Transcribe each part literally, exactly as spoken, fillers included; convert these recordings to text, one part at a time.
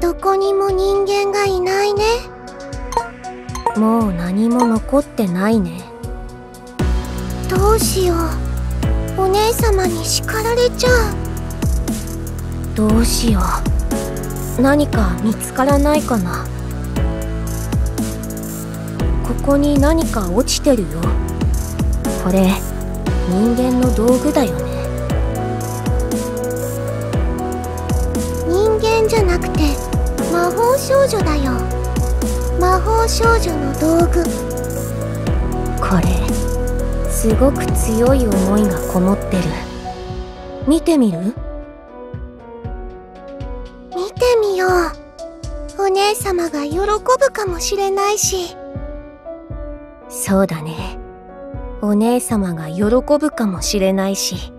どこにも人間がいないね。もう何も残ってないね。どうしよう、お姉様に叱られちゃう。どうしよう、何か見つからないかな。ここに何か落ちてるよ。これ人間の道具だよね。人間じゃなくて魔法少女だよ。魔法少女の道具。これすごく強い思いがこもってる。見てみる？見てみよう。お姉様が喜ぶかもしれないし。そうだね、お姉様が喜ぶかもしれないし。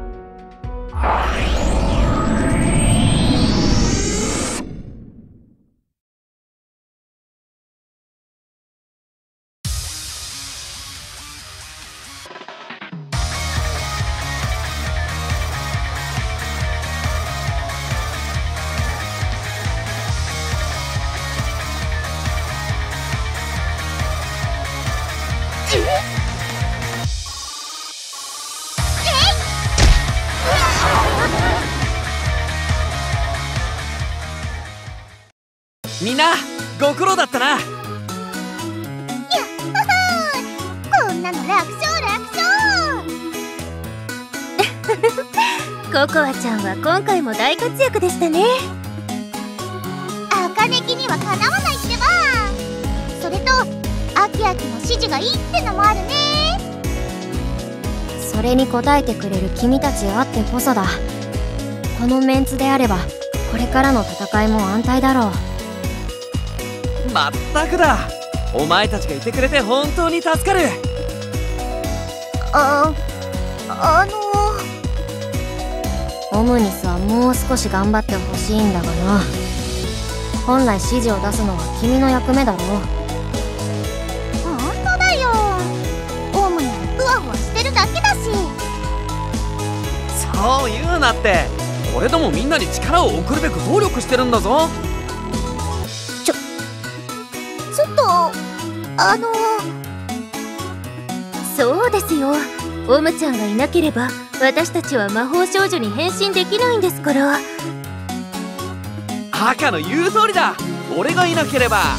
みんなご苦労だったな。やっほほー、こんなの楽勝楽勝ココアちゃんは今回も大活躍でしたね。 赤ネギにはかなわないってば。それとアキアキの指示がいいってのもあるね。 それに応えてくれる君たちあってこそだ。このメンツであればこれからの戦いも安泰だろう。 まったくだ、お前たちがいてくれて本当に助かる。 あ、あのオムニスはもう少し頑張ってほしいんだがな。本来指示を出すのは君の役目だろう。 ほんとだよ、オムニはふわふわしてるだけだし。 そう言うなって、俺どもみんなに力を送るべく努力してるんだぞ。 ちょっと、あのそうですよ、オムちゃんがいなければ私たちは魔法少女に変身できないんですから。 赤の言う通りだ、俺がいなければ。あ、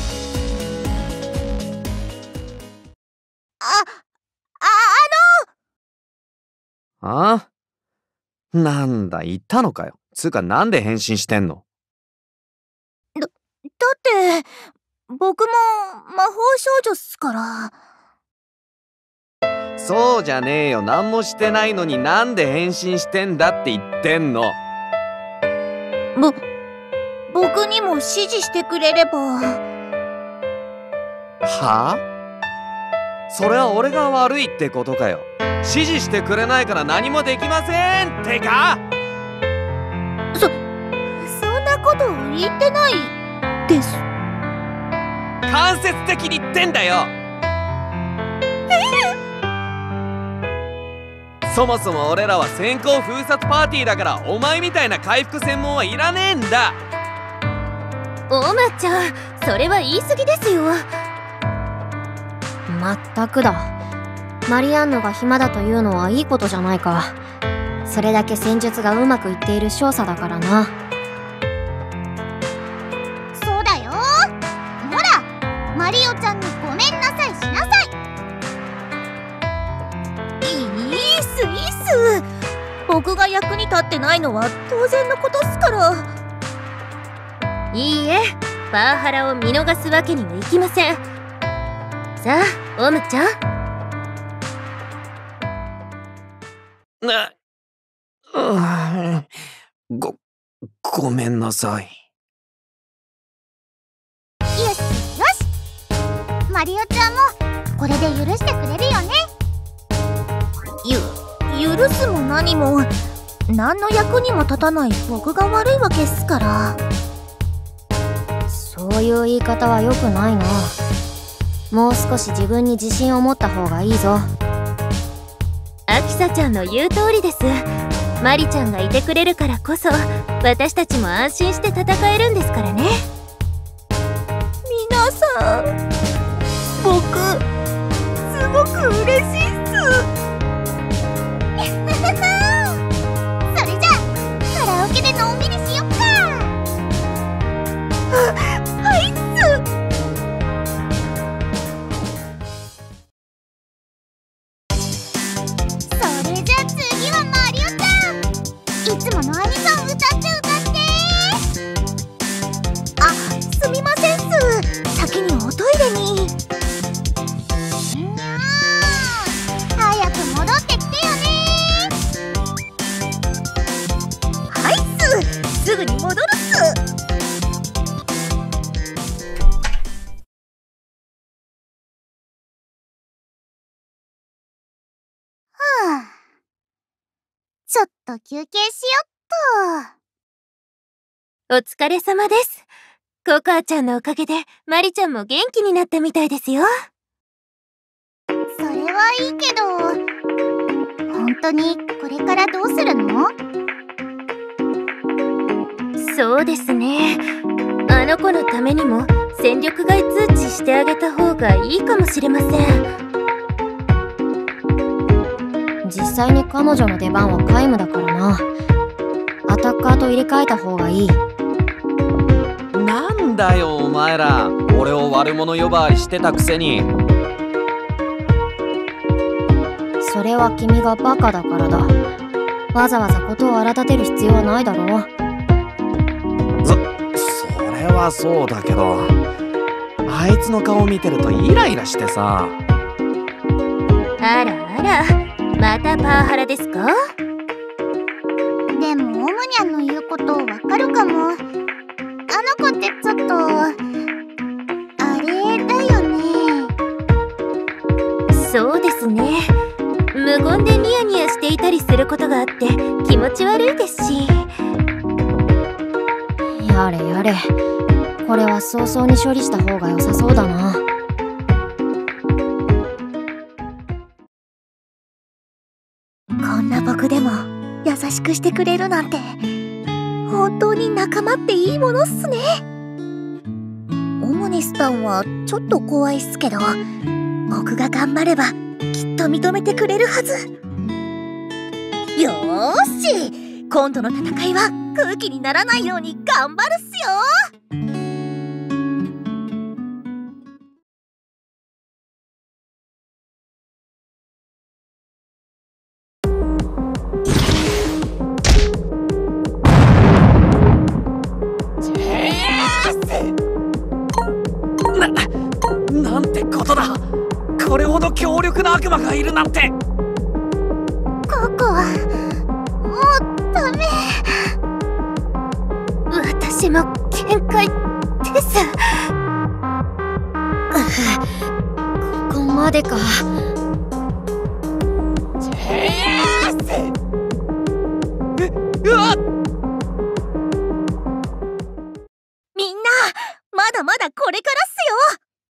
あ、 あのあなんだ、言ったのかよ。つうかなんで変身してんの？ だ、だって僕も魔法少女っすから。 そうじゃねえよ、何もしてないのになんで変身してんだって言ってんの。 ぼ、僕にも指示してくれれば。 はあ？それは俺が悪いってことかよ。指示してくれないから何もできませんってか。 そ、そんなこと言ってないです。 間接的に言ってんだよ。そもそも俺らは先行封殺パーティーだから、お前みたいな回復専門はいらねえんだ。 オムちゃん、それは言い過ぎですよ。まったくだ、マリアンヌが暇だというのはいいことじゃないか。それだけ戦術がうまくいっている少佐だからな。 そうだよ、ほらマリオちゃんにごめんなさいしなさい。いいっすいいっす、僕が役に立ってないのは当然のことっすから。 いいえ、パワハラを見逃すわけにはいきません。さあオムちゃん。 な、ご、ごめんなさい。 よしよし、マリオちゃんもこれで許してくれるよね。ゆ、許すも何も何の役にも立たない僕が悪いわけっすから。 そういう言い方は良くないな。もう少し自分に自信を持った方がいいぞ。アキサちゃんの言う通りです。マリちゃんがいてくれるからこそ私たちも安心して戦えるんですからね。 ちょっと休憩しよっお疲れ様です。ココアちゃんのおかげでマリちゃんも元気になったみたいですよ。 と。それはいいけど、本当にこれからどうするの？ そうですね。あの子のためにも戦力外通知してあげた方がいいかもしれません。実際に彼女の出番は皆無だからな。アタッカーと入れ替えた方がいい。 なんだよお前ら、俺を悪者呼ばわりしてたくせに。 それは君がバカだからだ。わざわざことを荒立てる必要はないだろう。 そ、それはそうだけど、あいつの顔見てるとイライラしてさ。 あらあら、またパワハラですか？ でもオムニャンの言うことわかるかも。あの子ってちょっとあれだよね。 そうですね。無言でニヤニヤしていたりすることがあって気持ち悪いですし。やれやれ、これは早々に処理した方が良さそうだな。 こんな僕でも優しくしてくれるなんて、本当に仲間っていいものっすね。オモニスタンはちょっと怖いっすけど、僕が頑張ればきっと認めてくれるはず。よーし、今度の戦いは空気にならないように頑張るっすよ。 な、なんてことだ。これほど強力な悪魔がいるなんて。 ココはもうダメ。 私も限界です。ここまでか。 え、うわっ！ みんな、まだまだこれからっすよ。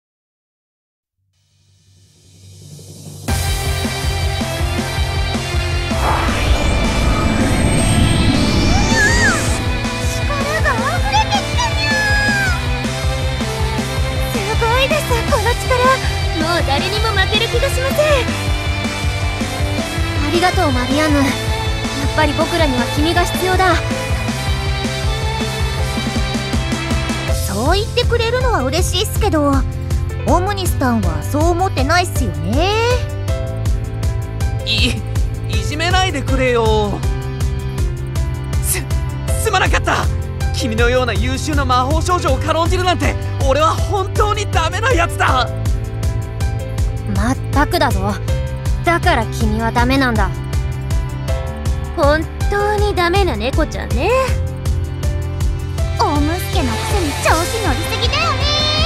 もう誰にも負ける気がしません。ありがとうマリアンヌ。やっぱり僕らには君が必要だ。 そう言ってくれるのは嬉しいっすけど、オムニスタンはそう思ってないっすよね。 い、いじめないでくれよ。す、すまなかった。君のような優秀な魔法少女を軽んじるなんて、俺は本当にダメなやつだ。 まったくだぞ。だから君はダメなんだ。本当にダメな猫ちゃんね。 オムスケのくせに調子乗りすぎだよね。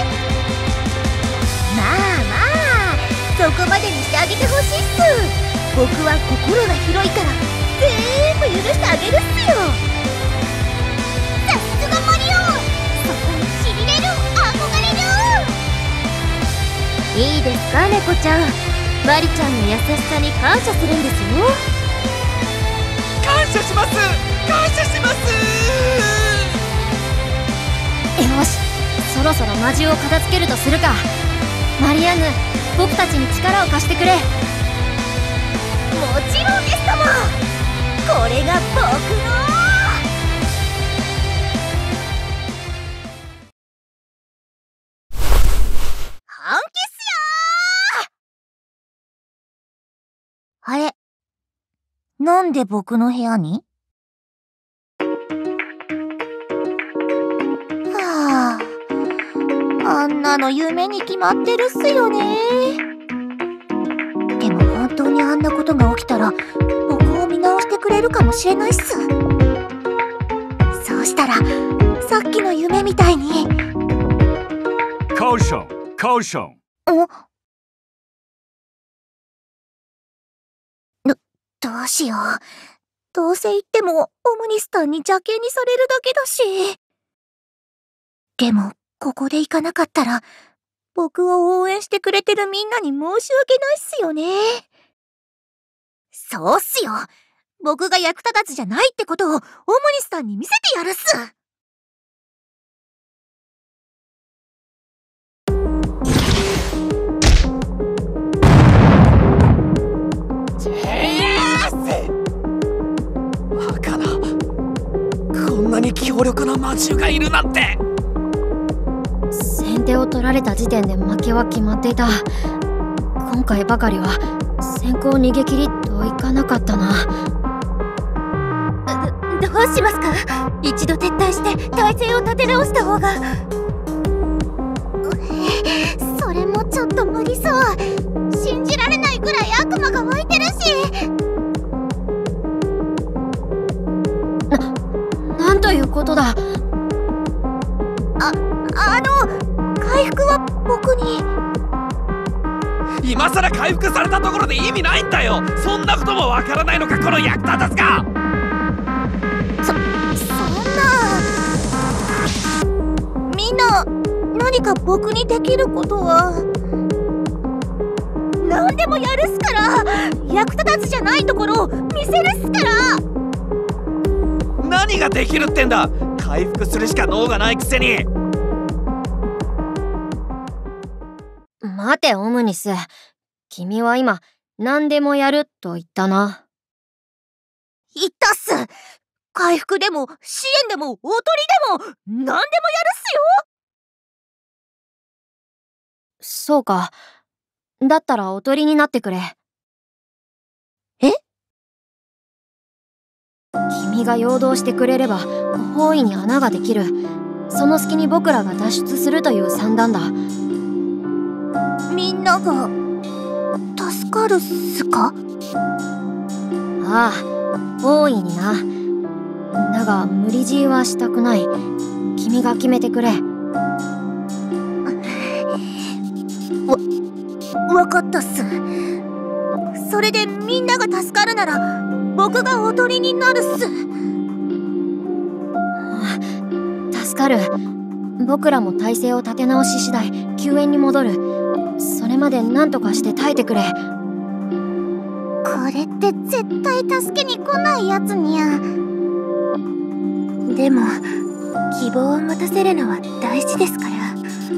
まあまあ、そこまでにしてあげてほしいっす。僕は心が広いから全部許してあげるっすよ。さすがマリオン、そこにしびれる憧れる。 いいですか猫ちゃん、マリちゃんの優しさに感謝するんですよ。 感謝します、感謝します。 よし、そろそろ魔獣を片付けるとするか。マリアンヌ、僕たちに力を貸してくれ。 もちろんですとも。これが僕の本気っすよー。あれ、なんで僕の部屋に？はあ、あんなの夢に決まってるっすよね。でも本当にあんなことが起きたら僕を見直してくれるかもしれないっす。そうしたらさっきの夢みたいに。 コーション、コーション。 おど、どうしよう。 どうせ言ってもオムニスターに邪険にされるだけだし。でも、ここで行かなかったら、僕を応援してくれてるみんなに申し訳ないっすよね。そうっすよ。僕が役立たずじゃないってことをオムニスターに見せてやるっす。 バカな。こんなに強力な魔獣がいるなんて。 先手を取られた時点で負けは決まっていた。今回ばかりは先行逃げ切りといかなかったな。 どうしますか？一度撤退して体勢を立て直した方が。それもちょっと無理そう。信じられないぐらい悪魔が湧いてるし。 な、なんということだ。 あ、あの、回復は僕に。 今さら回復されたところで意味ないんだよ。そんなこともわからないのか、この役立たずが。 そ、そんな。みんな、何か僕にできることは。何でもやるっすから。役立たずじゃないところを見せるっすから。 何ができるってんだ。回復するしか脳がないくせに。 待てオムニス、君は今何でもやると言ったな。 言ったっす。回復でも支援でもおとりでも何でもやるっすよ。 そうか。だったらおとりになってくれ。 え？ 君が陽動してくれれば包囲に穴ができる。その隙に僕らが脱出するという算段だ。 みんなが助かるっすか？ ああ、大いにな。だが無理強いはしたくない。君が決めてくれ。 わ、わかったっす。それでみんなが助かるなら僕がおとりになるっす。 助かる。僕らも体勢を立て直し次第救援に戻る。それまで何とかして耐えてくれ。 これって絶対助けに来ないやつにゃ。でも希望を持たせるのは大事ですから。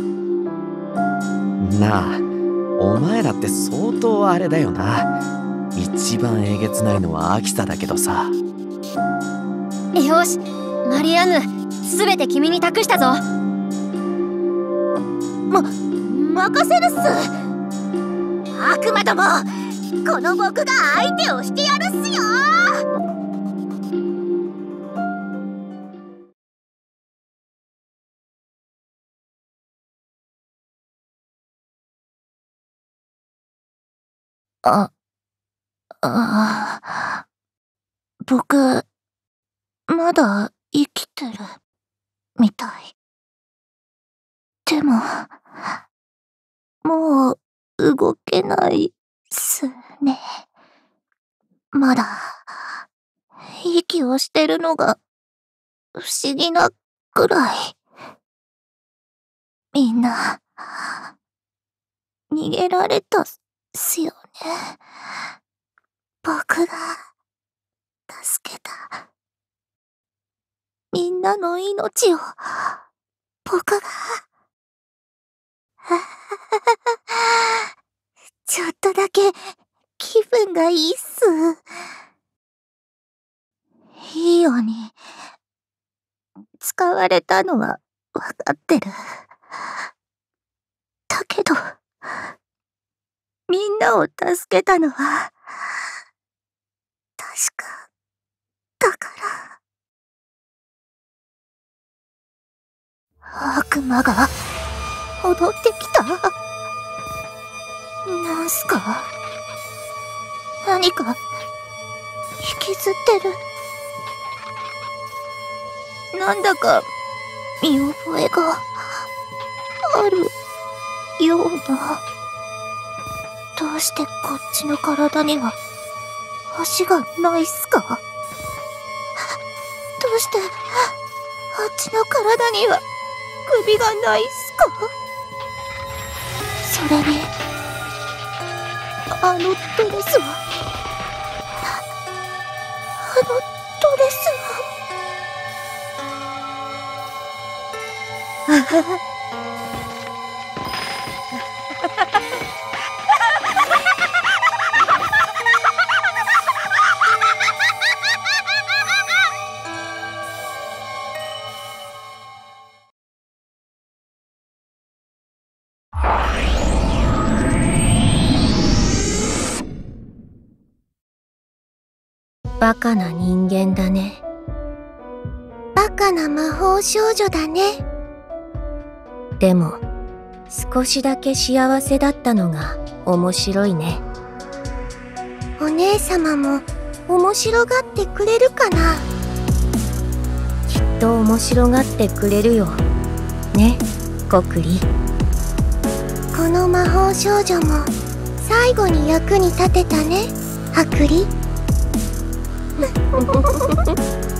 なあ、お前らって相当あれだよな。一番えげつないのは秋田だけどさ。 よし、マリアンヌ、全て君に託したぞ。 ま、任せるっす。悪魔ども、この僕が相手をしてやるっすよ。あ、あ、僕、まだ生きてるみたい。でも、もう動けないっすね。まだ、息をしてるのが不思議なくらい。みんな、逃げられたっすよね。僕が、助けた。みんなの命を、僕が。ちょっとだけ気分がいいっす。いいように使われたのはわかってる。だけど、みんなを助けたのは確かだから。悪魔が戻ってきた。なんすか？何か引きずってる。なんだか見覚えがあるような。どうしてこっちの体には足がないっすか？ うしてあっちの体には首がないっすか？それにあのドレスはあのドレスはあははバカな人間だね。バカな魔法少女だね。でも少しだけ幸せだったのが面白いね。お姉様も面白がってくれるかな？きっと面白がってくれるよね、コクリ。この魔法少女も最後に役に立てたね、ハクリ。